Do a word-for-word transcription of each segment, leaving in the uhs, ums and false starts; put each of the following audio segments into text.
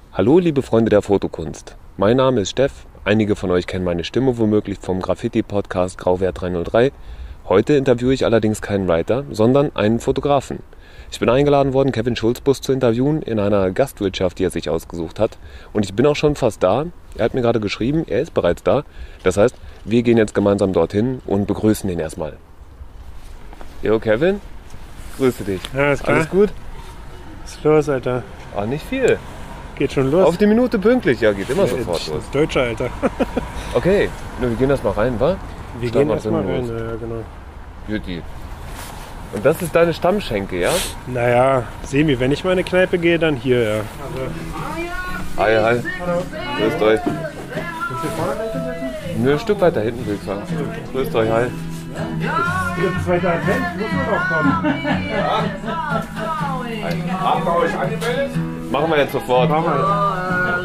Hallo liebe Freunde der Fotokunst, mein Name ist Steff, einige von euch kennen meine Stimme womöglich vom Graffiti-Podcast Grauwert dreihundertdrei. Heute interviewe ich allerdings keinen Writer, sondern einen Fotografen. Ich bin eingeladen worden, Kevin Schulzbus zu interviewen in einer Gastwirtschaft, die er sich ausgesucht hat. Und ich bin auch schon fast da. Er hat mir gerade geschrieben, er ist bereits da. Das heißt, wir gehen jetzt gemeinsam dorthin und begrüßen ihn erstmal. Jo, Kevin, grüße dich. Ja, alles klar. Alles gut? Was ist los, Alter? Ah, nicht viel. Geht schon los? Auf die Minute pünktlich, ja, geht immer ja, sofort los. Deutscher, Alter. Okay, wir gehen erst mal rein, wa? Wir Start gehen erst mal rein, los. ja, genau. Juti. Und das ist deine Stammschenke, ja? Naja, Semi, wenn ich mal in eine Kneipe gehe, dann hier, ja. Hi, hi. Hallo. Grüßt euch. Willst du vorne setzen? Nö, ein Stück weiter hinten, will ich sagen. Grüßt euch, hi. Jetzt zweiter Advent, muss man auch kommen. Haben wir euch angemeldet? Machen wir jetzt sofort. Machen wir.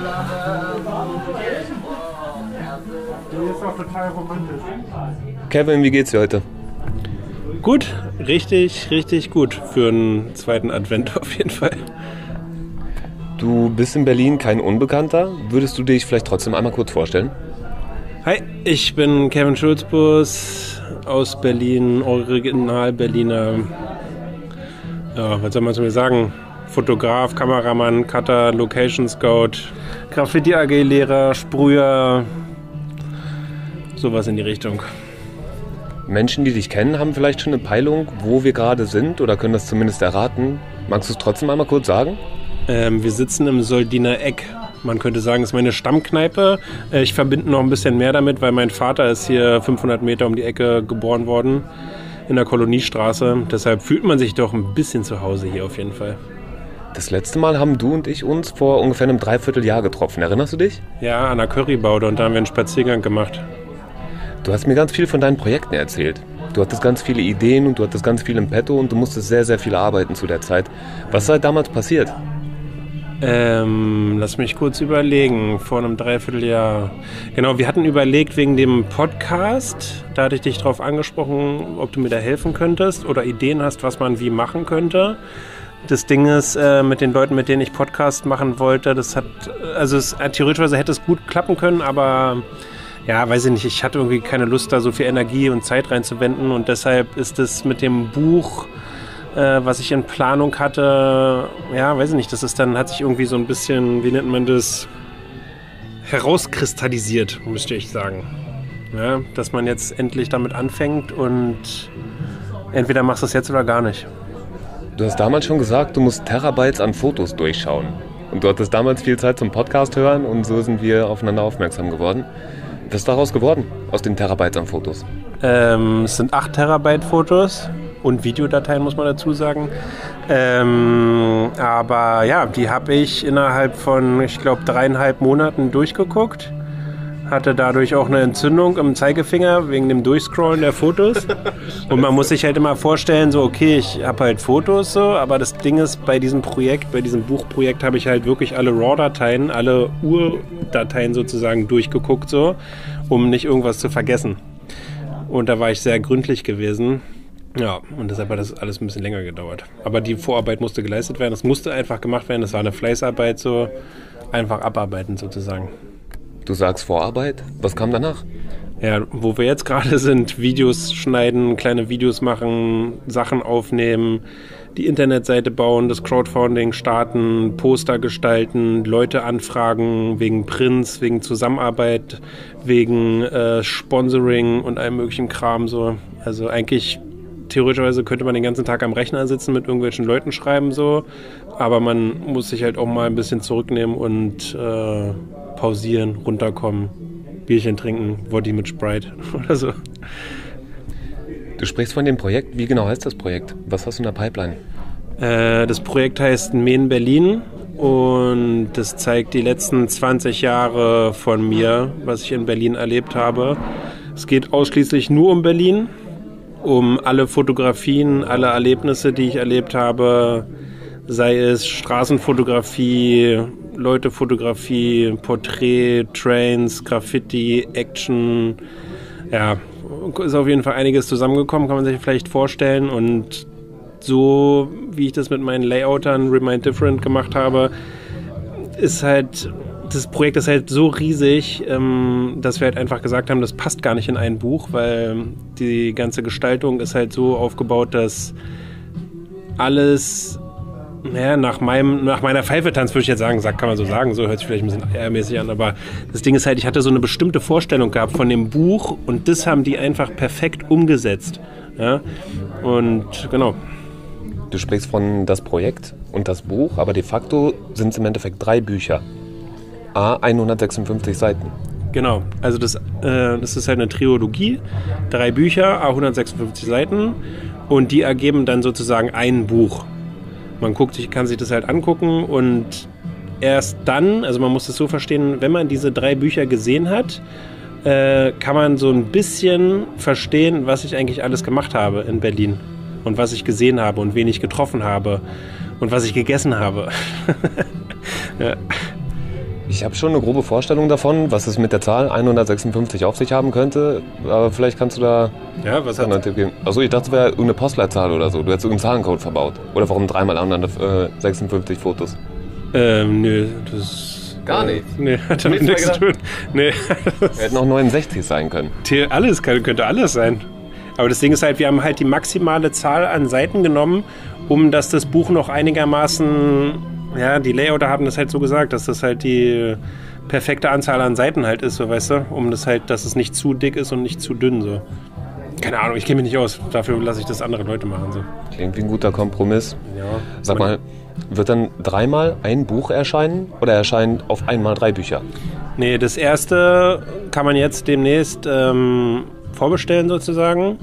Das ist auch total romantisch. Kevin, wie geht's dir heute? Gut, richtig, richtig gut für einen zweiten Advent auf jeden Fall. Du bist in Berlin kein Unbekannter. Würdest du dich vielleicht trotzdem einmal kurz vorstellen? Hi, ich bin Kevin Schulzbus aus Berlin, Original-Berliner. Ja, was soll man zu mir sagen? Fotograf, Kameramann, Cutter, Location Scout, Graffiti-A G-Lehrer, Sprüher, sowas in die Richtung. Menschen, die dich kennen, haben vielleicht schon eine Peilung, wo wir gerade sind oder können das zumindest erraten. Magst du es trotzdem einmal kurz sagen? Ähm, wir sitzen im Soldiner Eck. Man könnte sagen, es ist meine Stammkneipe. Ich verbinde noch ein bisschen mehr damit, weil mein Vater ist hier fünfhundert Meter um die Ecke geboren worden, in der Koloniestraße. Deshalb fühlt man sich doch ein bisschen zu Hause hier auf jeden Fall. Das letzte Mal haben du und ich uns vor ungefähr einem Dreivierteljahr getroffen. Erinnerst du dich? Ja, an der Currybaude und da haben wir einen Spaziergang gemacht. Du hast mir ganz viel von deinen Projekten erzählt. Du hattest ganz viele Ideen und du hattest ganz viel im Petto und du musstest sehr, sehr viel arbeiten zu der Zeit. Was ist halt damals passiert? Ähm, lass mich kurz überlegen, vor einem Dreivierteljahr. Genau, wir hatten überlegt wegen dem Podcast, da hatte ich dich drauf angesprochen, ob du mir da helfen könntest oder Ideen hast, was man wie machen könnte. Das Ding ist, äh, mit den Leuten, mit denen ich Podcast machen wollte, das hat, also es, theoretisch hätte es gut klappen können, aber ja, weiß ich nicht, ich hatte irgendwie keine Lust, da so viel Energie und Zeit reinzuwenden und deshalb ist es mit dem Buch, äh, was ich in Planung hatte, ja, weiß ich nicht, das ist dann, hat sich irgendwie so ein bisschen, wie nennt man das, herauskristallisiert, müsste ich sagen. Ja, dass man jetzt endlich damit anfängt und entweder machst du es jetzt oder gar nicht. Du hast damals schon gesagt, du musst Terabytes an Fotos durchschauen. Und du hattest damals viel Zeit zum Podcast hören und so sind wir aufeinander aufmerksam geworden. Was ist daraus geworden, aus den Terabytes an Fotos? Ähm, es sind acht Terabyte Fotos und Videodateien, muss man dazu sagen. Ähm, aber ja, die habe ich innerhalb von, ich glaube, dreieinhalb Monaten durchgeguckt. Hatte dadurch auch eine Entzündung im Zeigefinger wegen dem Durchscrollen der Fotos. Und man muss sich halt immer vorstellen, so okay, ich habe halt Fotos so, aber das Ding ist, bei diesem Projekt, bei diesem Buchprojekt habe ich halt wirklich alle RAW-Dateien, alle Urdateien sozusagen durchgeguckt so, um nicht irgendwas zu vergessen. Und da war ich sehr gründlich gewesen. Ja, und deshalb hat das alles ein bisschen länger gedauert. Aber die Vorarbeit musste geleistet werden, es musste einfach gemacht werden, das war eine Fleißarbeit so, einfach abarbeiten sozusagen. Du sagst Vorarbeit. Was kam danach? Ja, wo wir jetzt gerade sind, Videos schneiden, kleine Videos machen, Sachen aufnehmen, die Internetseite bauen, das Crowdfunding starten, Poster gestalten, Leute anfragen wegen Prints, wegen Zusammenarbeit, wegen äh, Sponsoring und allem möglichen Kram so. Also eigentlich theoretischerweise könnte man den ganzen Tag am Rechner sitzen, mit irgendwelchen Leuten schreiben so, aber man muss sich halt auch mal ein bisschen zurücknehmen und äh, pausieren, runterkommen, Bierchen trinken, Woddy mit Sprite oder so. Du sprichst von dem Projekt. Wie genau heißt das Projekt? Was hast du in der Pipeline? Äh, das Projekt heißt Main Berlin und das zeigt die letzten zwanzig Jahre von mir, was ich in Berlin erlebt habe. Es geht ausschließlich nur um Berlin, um alle Fotografien, alle Erlebnisse, die ich erlebt habe, sei es Straßenfotografie, Leutefotografie, Porträt, Trains, Graffiti, Action. Ja, ist auf jeden Fall einiges zusammengekommen, kann man sich vielleicht vorstellen. Und so, wie ich das mit meinen Layoutern Remind Different gemacht habe, ist halt, das Projekt ist halt so riesig, ähm, dass wir halt einfach gesagt haben, das passt gar nicht in ein Buch, weil die ganze Gestaltung ist halt so aufgebaut, dass alles, naja, nach meinem, nach meiner Pfeife tanzt, würde ich jetzt sagen, sagt, kann man so sagen, so hört sich vielleicht ein bisschen ehrmäßig an, aber das Ding ist halt, ich hatte so eine bestimmte Vorstellung gehabt von dem Buch und das haben die einfach perfekt umgesetzt. Ja? Und genau. Du sprichst von das Projekt und das Buch, aber de facto sind es im Endeffekt drei Bücher. A, hundertsechsundfünfzig Seiten. Genau, also das, äh, das ist halt eine Trilogie, drei Bücher, a hundertsechsundfünfzig Seiten und die ergeben dann sozusagen ein Buch. Man guckt sich, kann sich das halt angucken und erst dann, also man muss es so verstehen, wenn man diese drei Bücher gesehen hat, äh, kann man so ein bisschen verstehen, was ich eigentlich alles gemacht habe in Berlin und was ich gesehen habe und wen ich getroffen habe und was ich gegessen habe. Ja. Ich habe schon eine grobe Vorstellung davon, was es mit der Zahl hundertsechsundfünfzig auf sich haben könnte, aber vielleicht kannst du da ja, was hat einen Tipp geben. Achso, ich dachte, es wäre irgendeine Postleitzahl oder so. Du hättest irgendeinen Zahlencode verbaut. Oder warum dreimal hundertsechsundfünfzig Fotos? Ähm, nö, das... Gar nicht? Nee, hat damit nichts zu tun. Nee. Hätten auch neunundsechzig sein können. Alles, könnte alles sein. Aber das Ding ist halt, wir haben halt die maximale Zahl an Seiten genommen, um dass das Buch noch einigermaßen... Ja, die Layouter haben das halt so gesagt, dass das halt die perfekte Anzahl an Seiten halt ist, so, weißt du, um das halt, dass es nicht zu dick ist und nicht zu dünn, so. Keine Ahnung, ich kenne mich nicht aus, dafür lasse ich das andere Leute machen, so. Klingt wie ein guter Kompromiss. Ja. Sag mal, wird dann dreimal ein Buch erscheinen oder erscheinen auf einmal drei Bücher? Nee, das erste kann man jetzt demnächst ähm, vorbestellen sozusagen.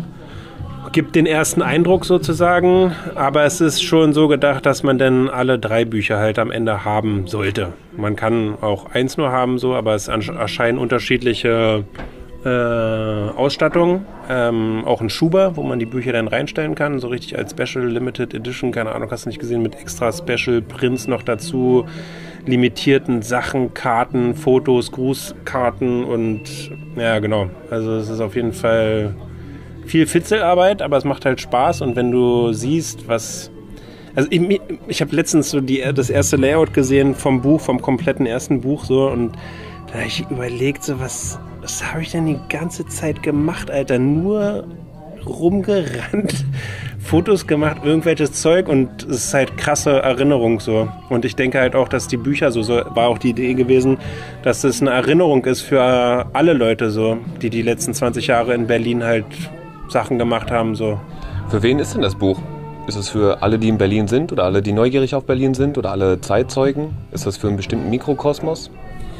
Gibt den ersten Eindruck sozusagen, aber es ist schon so gedacht, dass man dann alle drei Bücher halt am Ende haben sollte. Man kann auch eins nur haben, so, aber es erscheinen unterschiedliche äh, Ausstattungen. Ähm, auch ein Schuber, wo man die Bücher dann reinstellen kann, so richtig als Special Limited Edition, keine Ahnung, hast du nicht gesehen, mit extra Special Prints noch dazu, limitierten Sachen, Karten, Fotos, Grußkarten und ja, genau. Also es ist auf jeden Fall... viel Fitzelarbeit, aber es macht halt Spaß und wenn du siehst, was... Also ich, ich habe letztens so die, das erste Layout gesehen vom Buch, vom kompletten ersten Buch so und da habe ich überlegt, so was, was habe ich denn die ganze Zeit gemacht, Alter? Nur rumgerannt, Fotos gemacht, irgendwelches Zeug und es ist halt krasse Erinnerung so. Und ich denke halt auch, dass die Bücher so, so war auch die Idee gewesen, dass es eine Erinnerung ist für alle Leute so, die die letzten zwanzig Jahre in Berlin halt Sachen gemacht haben. So. Für wen ist denn das Buch? Ist es für alle, die in Berlin sind oder alle, die neugierig auf Berlin sind oder alle Zeitzeugen? Ist das für einen bestimmten Mikrokosmos?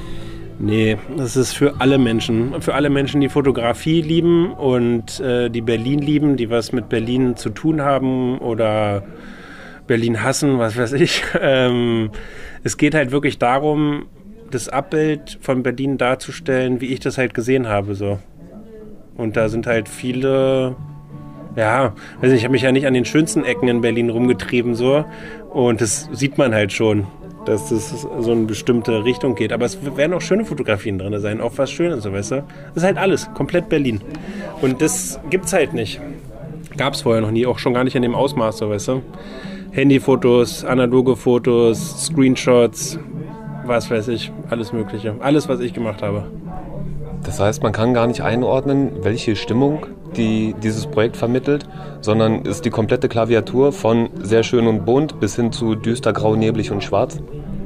Nee, das ist für alle Menschen. Für alle Menschen, die Fotografie lieben und äh, die Berlin lieben, die was mit Berlin zu tun haben oder Berlin hassen, was weiß ich. Ähm, es geht halt wirklich darum, das Abbild von Berlin darzustellen, wie ich das halt gesehen habe. So. Und da sind halt viele, ja, weiß nicht, ich habe mich ja nicht an den schönsten Ecken in Berlin rumgetrieben, so. Und das sieht man halt schon, dass das so in eine bestimmte Richtung geht. Aber es werden auch schöne Fotografien drin sein, auch was Schönes, so, weißt du. Das ist halt alles, komplett Berlin. Und das gibt's halt nicht. Gab's vorher noch nie, auch schon gar nicht in dem Ausmaß, so, weißt du. Handyfotos, analoge Fotos, Screenshots, was weiß ich, alles Mögliche. Alles, was ich gemacht habe. Das heißt, man kann gar nicht einordnen, welche Stimmung die dieses Projekt vermittelt, sondern ist die komplette Klaviatur von sehr schön und bunt bis hin zu düster, grau, neblig und schwarz?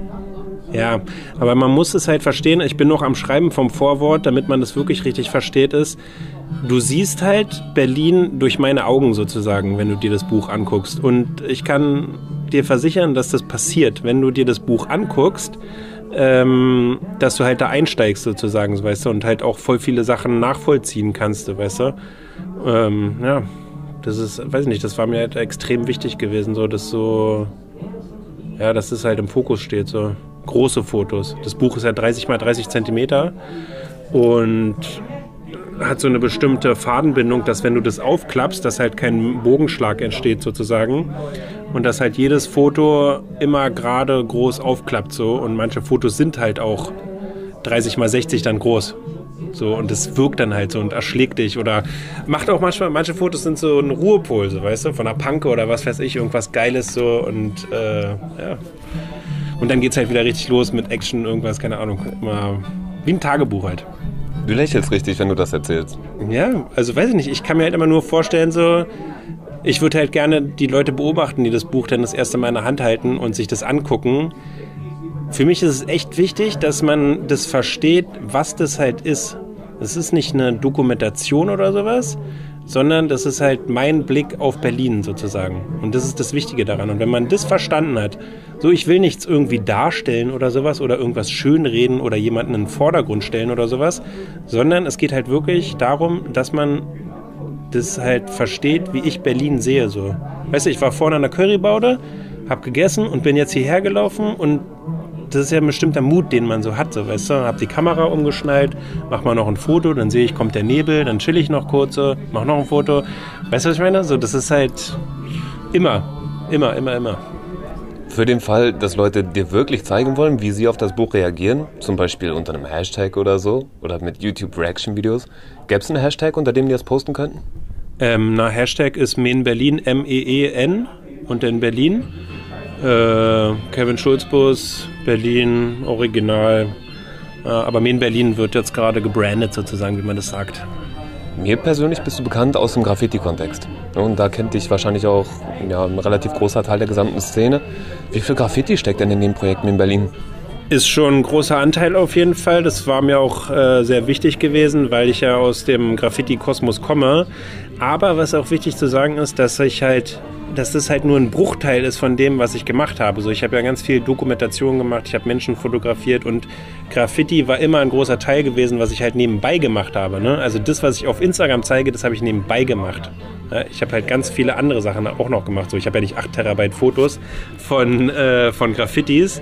Ja, aber man muss es halt verstehen, ich bin noch am Schreiben vom Vorwort, damit man das wirklich richtig versteht, ist, du siehst halt Berlin durch meine Augen sozusagen, wenn du dir das Buch anguckst. Und ich kann dir versichern, dass das passiert, wenn du dir das Buch anguckst, Ähm, dass du halt da einsteigst sozusagen, weißt du, und halt auch voll viele Sachen nachvollziehen kannst, weißt du. Ähm, ja, das ist, weiß ich nicht, das war mir halt extrem wichtig gewesen, so, dass so, ja, dass das halt im Fokus steht, so große Fotos. Das Buch ist ja dreißig mal dreißig Zentimeter und hat so eine bestimmte Fadenbindung, dass wenn du das aufklappst, dass halt kein Bogenschlag entsteht sozusagen und dass halt jedes Foto immer gerade groß aufklappt so und manche Fotos sind halt auch dreißig mal sechzig dann groß so und das wirkt dann halt so und erschlägt dich oder macht auch manchmal, manche Fotos sind so ein Ruhepol, so, weißt du, von einer Panke oder was weiß ich, irgendwas Geiles so und äh, ja. Und dann geht's halt wieder richtig los mit Action, irgendwas, keine Ahnung. Immer wie ein Tagebuch halt. Du lächelst richtig, wenn du das erzählst. Ja, also weiß ich nicht. Ich kann mir halt immer nur vorstellen, so, ich würde halt gerne die Leute beobachten, die das Buch dann das erste Mal in der Hand halten und sich das angucken. Für mich ist es echt wichtig, dass man das versteht, was das halt ist. Es ist nicht eine Dokumentation oder sowas, sondern das ist halt mein Blick auf Berlin sozusagen. Und das ist das Wichtige daran. Und wenn man das verstanden hat, so ich will nichts irgendwie darstellen oder sowas oder irgendwas schönreden oder jemanden in den Vordergrund stellen oder sowas, sondern es geht halt wirklich darum, dass man das halt versteht, wie ich Berlin sehe. So. Weißt du, ich war vorne an der Currybaude, hab gegessen und bin jetzt hierher gelaufen und das ist ja ein bestimmter Mut, den man so hat, so, weißt du, hab die Kamera umgeschnallt, mach mal noch ein Foto, dann sehe ich, kommt der Nebel, dann chill ich noch kurz, so, mach noch ein Foto. Weißt du, was ich meine? So, das ist halt immer, immer, immer, immer. Für den Fall, dass Leute dir wirklich zeigen wollen, wie sie auf das Buch reagieren, zum Beispiel unter einem Hashtag oder so, oder mit YouTube-Reaction-Videos, gäbe es einen Hashtag, unter dem die das posten könnten? Ähm, na, Hashtag ist Men Berlin, M E E N und in Berlin. Äh, Kevin Schulzbus, Berlin, Original. Äh, aber Men Berlin wird jetzt gerade gebrandet sozusagen, wie man das sagt. Mir persönlich bist du bekannt aus dem Graffiti-Kontext. Und da kennt dich wahrscheinlich auch ja, ein relativ großer Teil der gesamten Szene. Wie viel Graffiti steckt denn in den Projekten in Berlin? Ist schon ein großer Anteil auf jeden Fall. Das war mir auch äh, sehr wichtig gewesen, weil ich ja aus dem Graffiti-Kosmos komme. Aber was auch wichtig zu sagen ist, dass ich halt, dass das halt nur ein Bruchteil ist von dem, was ich gemacht habe. So, ich habe ja ganz viel Dokumentation gemacht, ich habe Menschen fotografiert und Graffiti war immer ein großer Teil gewesen, was ich halt nebenbei gemacht habe. Ne? Also das, was ich auf Instagram zeige, das habe ich nebenbei gemacht. Ja, ich habe halt ganz viele andere Sachen auch noch gemacht. So, ich habe ja nicht acht Terabyte Fotos von, äh, von Graffitis,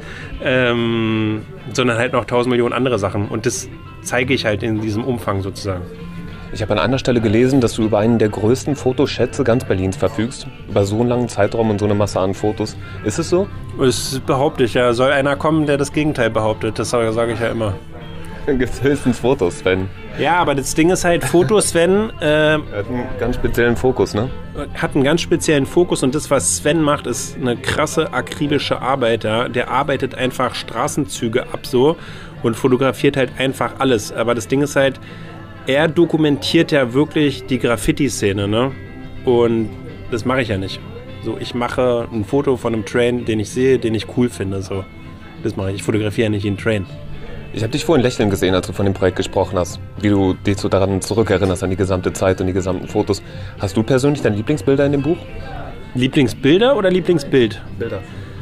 ähm, sondern halt noch tausend Millionen andere Sachen. Und das zeige ich halt in diesem Umfang sozusagen. Ich habe an einer Stelle gelesen, dass du über einen der größten Fotoschätze ganz Berlins verfügst. Über so einen langen Zeitraum und so eine Masse an Fotos. Ist es so? Das behaupte ich ja. Soll einer kommen, der das Gegenteil behauptet. Das sage ich ja immer. Dann gibt es höchstens Fotos, Sven. Ja, aber das Ding ist halt, Fotos, Sven... Äh, hat einen ganz speziellen Fokus, ne? Hat einen ganz speziellen Fokus und das, was Sven macht, ist eine krasse, akribische Arbeit. Ja? Der arbeitet einfach Straßenzüge ab so und fotografiert halt einfach alles. Aber das Ding ist halt, er dokumentiert ja wirklich die Graffiti-Szene, ne? Und das mache ich ja nicht. So, ich mache ein Foto von einem Train, den ich sehe, den ich cool finde. So. Das mache ich. Ich fotografiere ja nicht jeden Train. Ich habe dich vorhin lächeln gesehen, als du von dem Projekt gesprochen hast. Wie du dich so daran zurückerinnerst, an die gesamte Zeit und die gesamten Fotos. Hast du persönlich deine Lieblingsbilder in dem Buch? Lieblingsbilder oder Lieblingsbild? Bilder.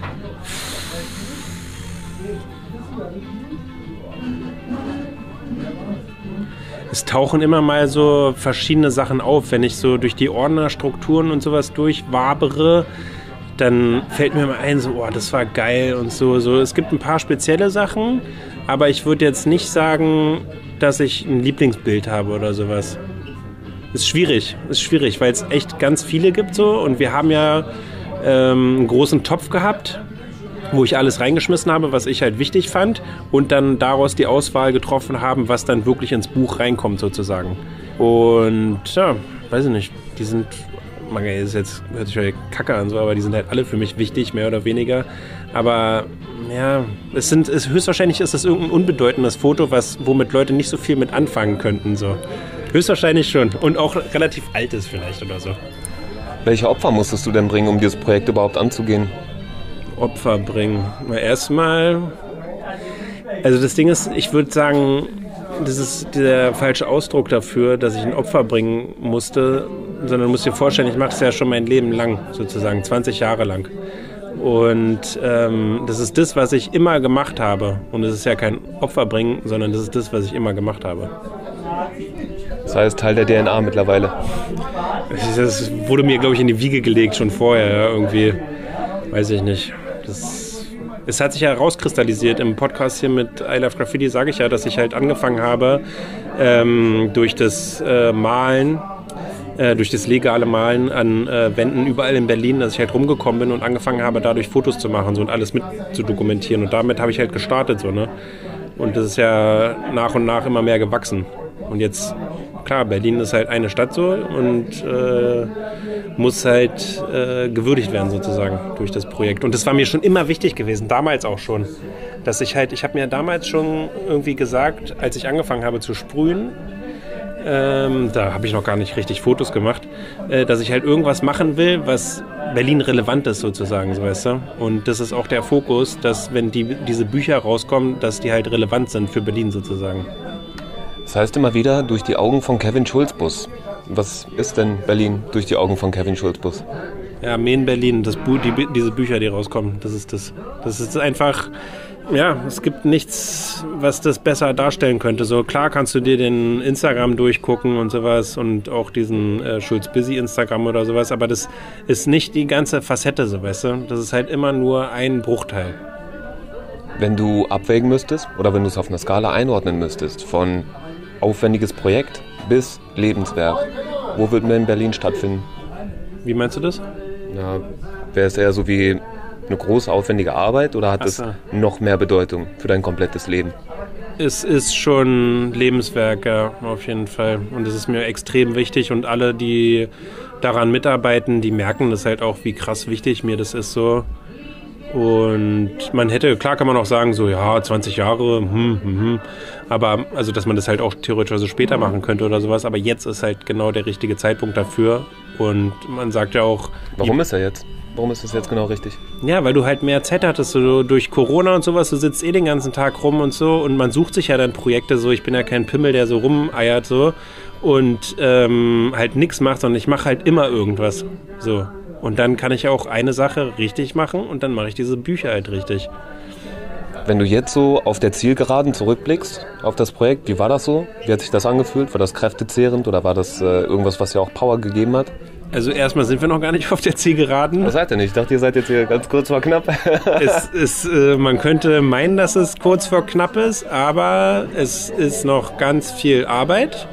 Es tauchen immer mal so verschiedene Sachen auf. Wenn ich so durch die Ordnerstrukturen und sowas durchwabere, dann fällt mir mal ein, so, oh, das war geil und so. so. Es gibt ein paar spezielle Sachen, aber ich würde jetzt nicht sagen, dass ich ein Lieblingsbild habe oder sowas. Ist schwierig, ist schwierig, weil es echt ganz viele gibt so. Und wir haben ja ähm, einen großen Topf gehabt, wo ich alles reingeschmissen habe, was ich halt wichtig fand und dann daraus die Auswahl getroffen haben, was dann wirklich ins Buch reinkommt sozusagen. Und ja, weiß ich nicht, die sind, man, das ist jetzt, hört sich ja kacke an, so, aber die sind halt alle für mich wichtig, mehr oder weniger. Aber ja, es sind, es, höchstwahrscheinlich ist das irgendein unbedeutendes Foto, was, womit Leute nicht so viel mit anfangen könnten. So. Höchstwahrscheinlich schon und auch relativ altes vielleicht oder so. Welche Opfer musstest du denn bringen, um dieses Projekt überhaupt anzugehen? Opfer bringen. Na, erstmal, also das Ding ist, ich würde sagen, das ist der falsche Ausdruck dafür, dass ich ein Opfer bringen musste, sondern du musst dir vorstellen, ich mache das ja schon mein Leben lang, sozusagen zwanzig Jahre lang. Und ähm, das ist das, was ich immer gemacht habe. Und es ist ja kein Opfer bringen, sondern das ist das, was ich immer gemacht habe. Das heißt, Teil der D N A mittlerweile. Das wurde mir, glaube ich, in die Wiege gelegt, schon vorher, ja, irgendwie. Weiß ich nicht. Das, es hat sich ja rauskristallisiert im Podcast hier mit I Love Graffiti, sage ich ja, dass ich halt angefangen habe, ähm, durch das äh, Malen, äh, durch das legale Malen an äh, Wänden überall in Berlin, dass ich halt rumgekommen bin und angefangen habe, dadurch Fotos zu machen so, und alles mit zu dokumentieren. Und damit habe ich halt gestartet. So, ne? Und das ist ja nach und nach immer mehr gewachsen. Und jetzt, klar, Berlin ist halt eine Stadt so und, äh, muss halt äh, gewürdigt werden sozusagen durch das Projekt. Und das war mir schon immer wichtig gewesen, damals auch schon, dass ich halt, ich habe mir damals schon irgendwie gesagt, als ich angefangen habe zu sprühen, ähm, da habe ich noch gar nicht richtig Fotos gemacht, äh, dass ich halt irgendwas machen will, was Berlin relevant ist sozusagen, so weißt du. Und das ist auch der Fokus, dass wenn die, diese Bücher rauskommen, dass die halt relevant sind für Berlin sozusagen. Das heißt immer wieder, durch die Augen von Kevin Schulzbus. Was ist denn Berlin durch die Augen von Kevin Schulzbus? Ja, Main Berlin, das Bu- die, diese Bücher, die rauskommen, das ist das. Das ist einfach, ja, es gibt nichts, was das besser darstellen könnte. So klar kannst du dir den Instagram durchgucken und sowas und auch diesen äh, Schulz-Busy Instagram oder sowas, aber das ist nicht die ganze Facette, so weißt du. Das ist halt immer nur ein Bruchteil. Wenn du abwägen müsstest oder wenn du es auf einer Skala einordnen müsstest, von aufwendiges Projekt bis Lebenswerk, wo wird man in Berlin stattfinden? Wie meinst du das? Ja, wäre es eher so wie eine große, aufwendige Arbeit oder hat Ach es so. noch mehr Bedeutung für dein komplettes Leben? Es ist schon Lebenswerk, ja, auf jeden Fall. Und es ist mir extrem wichtig und alle, die daran mitarbeiten, die merken das halt auch, wie krass wichtig mir das ist so. Und man hätte, klar kann man auch sagen, so ja, zwanzig Jahre, hm, hm, hm. Aber also, dass man das halt auch theoretisch also später machen könnte oder sowas. Aber jetzt ist halt genau der richtige Zeitpunkt dafür. Und man sagt ja auch... Warum ist er jetzt? Warum ist das jetzt genau richtig? Ja, weil du halt mehr Zeit hattest, so durch Corona und sowas, du sitzt eh den ganzen Tag rum und so und man sucht sich ja dann Projekte so, ich bin ja kein Pimmel, der so rumeiert so und ähm, halt nichts macht, sondern ich mache halt immer irgendwas, so. Und dann kann ich auch eine Sache richtig machen und dann mache ich diese Bücher halt richtig. Wenn du jetzt so auf der Zielgeraden zurückblickst, auf das Projekt, wie war das so? Wie hat sich das angefühlt? War das kräftezehrend oder war das äh, irgendwas, was dir auch Power gegeben hat? Also erstmal sind wir noch gar nicht auf der Zielgeraden. Was seid ihr nicht? Ich dachte, ihr seid jetzt hier ganz kurz vor knapp. es ist, äh, man könnte meinen, dass es kurz vor knapp ist, aber es ist noch ganz viel Arbeit.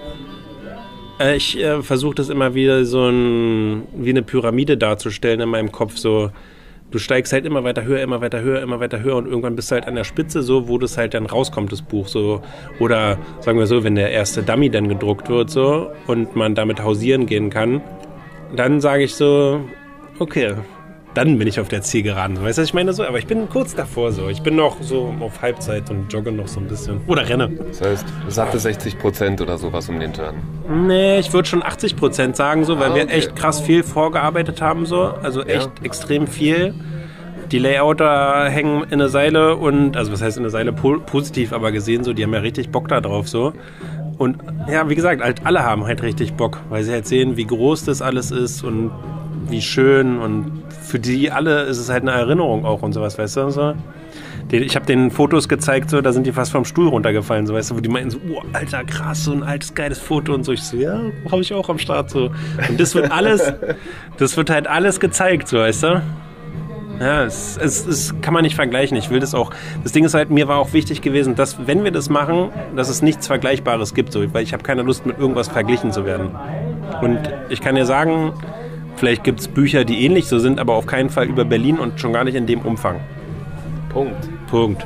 Äh, ich äh, versuche das immer wieder so ein, wie eine Pyramide darzustellen in meinem Kopf. So, du steigst halt immer weiter höher, immer weiter höher, immer weiter höher und irgendwann bist du halt an der Spitze, so, wo das halt dann rauskommt, das Buch. So. Oder sagen wir so, wenn der erste Dummy dann gedruckt wird so, und man damit hausieren gehen kann, dann sage ich so, okay, dann bin ich auf der Zielgeraden. Weißt du, was ich meine? So, aber ich bin kurz davor so. Ich bin noch so auf Halbzeit und jogge noch so ein bisschen. Oder renne. Das heißt, satte sechzig Prozent oder sowas um den Turn. Nee, ich würde schon achtzig Prozent sagen, so, weil Ah, wir okay. echt krass viel vorgearbeitet haben. So. Also echt Ja. extrem viel. Die Layouter hängen in eine Seile und, also was heißt in eine Seile, po- positiv aber gesehen, so, die haben ja richtig Bock da drauf. So. Und ja, wie gesagt, halt alle haben halt richtig Bock, weil sie halt sehen, wie groß das alles ist und wie schön und für die alle ist es halt eine Erinnerung auch und sowas, weißt du? So. Den, ich habe denen Fotos gezeigt, so, da sind die fast vom Stuhl runtergefallen, so, weißt du, wo die meinten so, oh, alter, krass, so ein altes, geiles Foto und so. Ich so, ja, habe ich auch am Start, so. Und das wird alles, das wird halt alles gezeigt, so, weißt du? Ja, es, es, es kann man nicht vergleichen. Ich will das auch. Das Ding ist halt, mir war auch wichtig gewesen, dass, wenn wir das machen, dass es nichts Vergleichbares gibt, so, weil ich habe keine Lust, mit irgendwas verglichen zu werden. Und ich kann dir sagen, vielleicht gibt es Bücher, die ähnlich so sind, aber auf keinen Fall über Berlin und schon gar nicht in dem Umfang. Punkt. Punkt.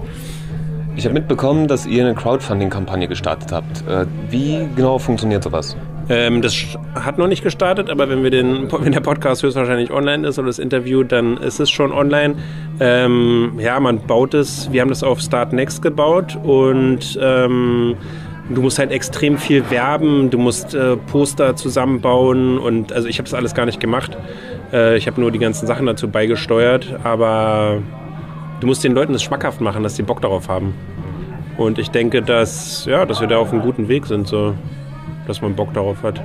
Ich habe mitbekommen, dass ihr eine Crowdfunding-Kampagne gestartet habt. Äh, wie genau funktioniert sowas? Ähm, das hat noch nicht gestartet, aber wenn wir den, wenn der Podcast höchstwahrscheinlich online ist oder das Interview, dann ist es schon online. Ähm, ja, man baut es, wir haben das auf Start Next gebaut und ähm, du musst halt extrem viel werben, du musst äh, Poster zusammenbauen und also ich habe das alles gar nicht gemacht. Äh, ich habe nur die ganzen Sachen dazu beigesteuert, aber du musst den Leuten das schmackhaft machen, dass die Bock darauf haben. Und ich denke, dass, ja, dass wir da auf einem guten Weg sind, so, dass man Bock darauf hat.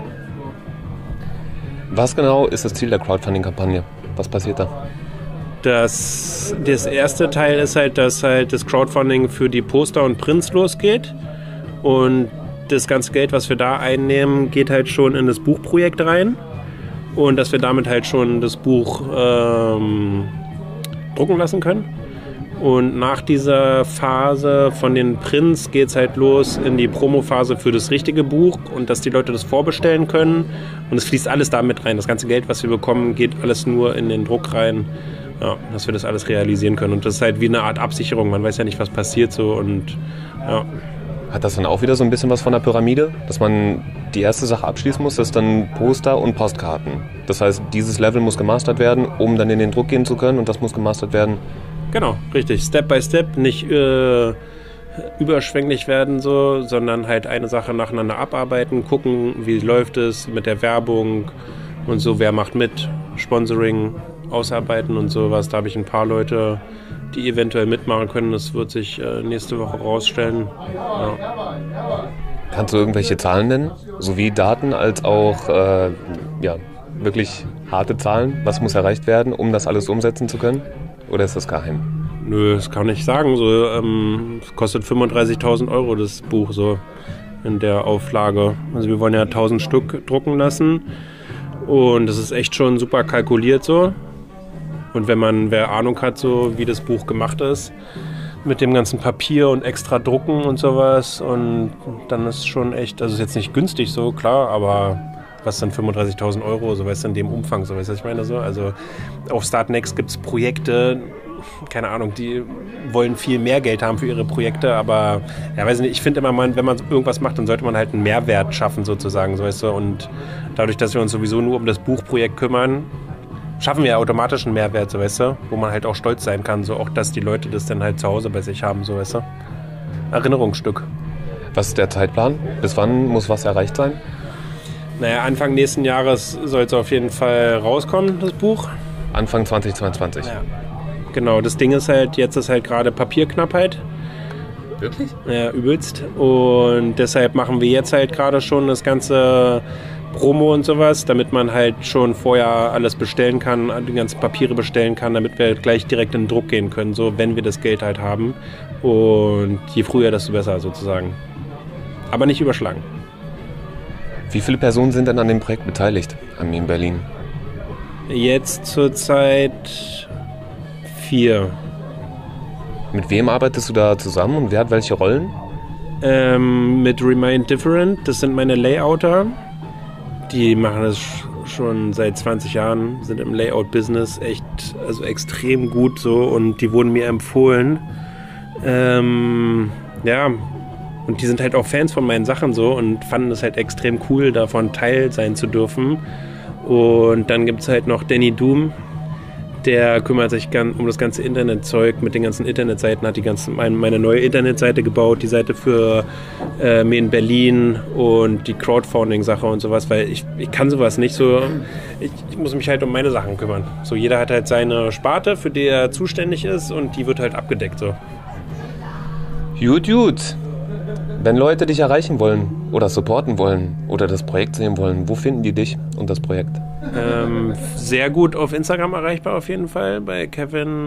Was genau ist das Ziel der Crowdfunding-Kampagne? Was passiert da? Das, das erste Teil ist halt, dass halt das Crowdfunding für die Poster und Prints losgeht. Und das ganze Geld, was wir da einnehmen, geht halt schon in das Buchprojekt rein. Und dass wir damit halt schon das Buch ähm, drucken lassen können. Und nach dieser Phase von den Prints geht es halt los in die Promophase für das richtige Buch und dass die Leute das vorbestellen können. Und es fließt alles da mit rein. Das ganze Geld, was wir bekommen, geht alles nur in den Druck rein, ja, dass wir das alles realisieren können. Und das ist halt wie eine Art Absicherung. Man weiß ja nicht, was passiert so. Und ja. Hat das dann auch wieder so ein bisschen was von der Pyramide, dass man die erste Sache abschließen muss, das ist dann Poster und Postkarten. Das heißt, dieses Level muss gemastert werden, um dann in den Druck gehen zu können und das muss gemastert werden. Genau, richtig. Step by Step, nicht äh, überschwänglich werden, so, sondern halt eine Sache nacheinander abarbeiten, gucken, wie läuft es mit der Werbung und so, wer macht mit, Sponsoring, ausarbeiten und sowas. Da habe ich ein paar Leute, die eventuell mitmachen können. Das wird sich äh, nächste Woche rausstellen. Ja. Kannst du irgendwelche Zahlen nennen? Sowie Daten als auch äh, ja, wirklich harte Zahlen? Was muss erreicht werden, um das alles umsetzen zu können? Oder ist das geheim? Nö, das kann ich sagen. So, ähm, es kostet fünfunddreißigtausend Euro das Buch so in der Auflage. Also wir wollen ja tausend Stück drucken lassen. Und das ist echt schon super kalkuliert so. Und wenn man, wer Ahnung hat, so wie das Buch gemacht ist, mit dem ganzen Papier und extra Drucken und sowas, und dann ist es schon echt, also ist jetzt nicht günstig so, klar, aber was dann fünfunddreißigtausend Euro, so weißt du, in dem Umfang, so weißt du, was ich meine, so. Also auf Startnext gibt es Projekte, keine Ahnung, die wollen viel mehr Geld haben für ihre Projekte, aber ja, weiß nicht, ich finde immer, man, wenn man irgendwas macht, dann sollte man halt einen Mehrwert schaffen sozusagen, so weißt du, und dadurch, dass wir uns sowieso nur um das Buchprojekt kümmern, schaffen wir ja automatisch einen Mehrwert, so weißt du, wo man halt auch stolz sein kann, so auch, dass die Leute das dann halt zu Hause bei sich haben, so weißt du. Erinnerungsstück. Was ist der Zeitplan? Bis wann muss was erreicht sein? Naja, Anfang nächsten Jahres soll es auf jeden Fall rauskommen, das Buch. Anfang zweitausendzweiundzwanzig? Ja. Genau, das Ding ist halt, jetzt ist halt gerade Papierknappheit. Wirklich? Ja, übelst. Und deshalb machen wir jetzt halt gerade schon das ganze Promo und sowas, damit man halt schon vorher alles bestellen kann, die ganzen Papiere bestellen kann, damit wir gleich direkt in den Druck gehen können, so wenn wir das Geld halt haben. Und je früher, desto besser sozusagen. Aber nicht überschlagen. Wie viele Personen sind denn an dem Projekt beteiligt, Armee in Berlin? Jetzt zurzeit vier. Mit wem arbeitest du da zusammen und wer hat welche Rollen? Ähm, mit Remind Different, das sind meine Layouter. Die machen das schon seit zwanzig Jahren, sind im Layout-Business echt, also extrem gut so, und die wurden mir empfohlen. Ähm, ja, und die sind halt auch Fans von meinen Sachen so und fanden es halt extrem cool, davon Teil sein zu dürfen. Und dann gibt es halt noch Danny Doom, der kümmert sich um das ganze Internetzeug mit den ganzen Internetseiten, hat die ganze, meine neue Internetseite gebaut, die Seite für äh, mir in Berlin und die Crowdfunding-Sache und sowas, weil ich, ich kann sowas nicht so, ich, ich muss mich halt um meine Sachen kümmern. So, jeder hat halt seine Sparte, für die er zuständig ist, und die wird halt abgedeckt so. Gut, gut. Wenn Leute dich erreichen wollen oder supporten wollen oder das Projekt sehen wollen, wo finden die dich und das Projekt? Ähm, sehr gut auf Instagram erreichbar auf jeden Fall, bei Kevin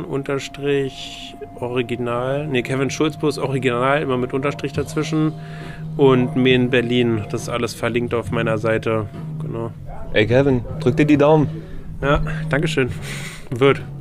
Original, nee, Kevin Schulz plus Original, immer mit Unterstrich dazwischen, und mir in Berlin, das ist alles verlinkt auf meiner Seite, genau. Ey Kevin, drück dir die Daumen. Ja, Dankeschön. Wird.